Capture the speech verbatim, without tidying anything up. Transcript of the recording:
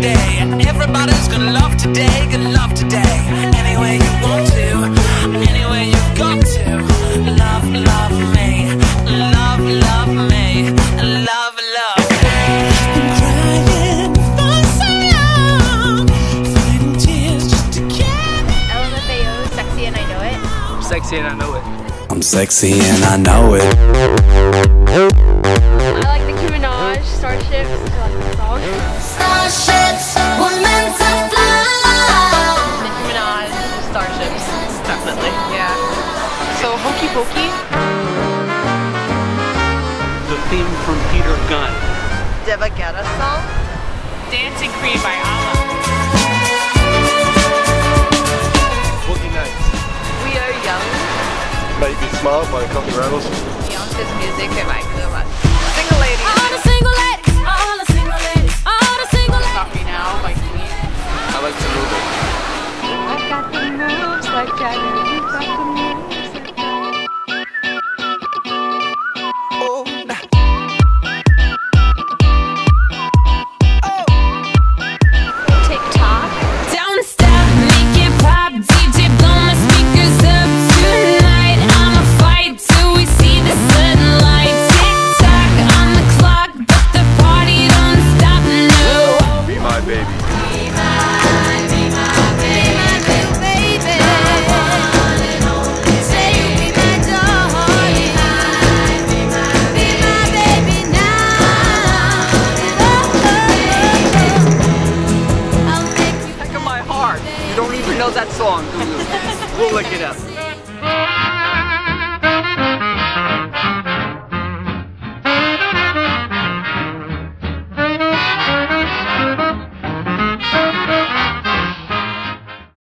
today. Everybody's gonna love today, gonna love today. Any way you want to, any way you've got to. Love, love me, love, love me, love, love me. Been crying for so long, fighting tears just to get me. L M F A O, sexy and I know it. I'm sexy and I know it. I'm sexy and I know it. I like the Nicki Minaj, Starships. I like the song. Starships were meant to fly. Nicki Minaj, Starships. Definitely. Yeah. So Hokey Pokey. The theme from Peter Gunn. Deva Guetta song. Dancing Queen by Allah. Boogie Nights. We Are Young. Make Me Smile by Coffee Rebels. Beyonce's music and I feel much. Single Lady. All the single ladies, all the single ladies, all the single ladies. Stop Me Now by Queen. I like to move it. I got the moves like Jagger. You got the moves like Jagger. Oh, nah. TikTok. Don't stop, make it pop. D J blow my speakers up tonight. I'ma fight till we see the sunlight. Tick tock on the clock, but the party don't stop, no. Be My Baby. Be my, be my baby, baby. Say you be my darling. Be my, be my baby now. I'll make you. Heck of my heart. You don't even know that song, do you? We'll look it up.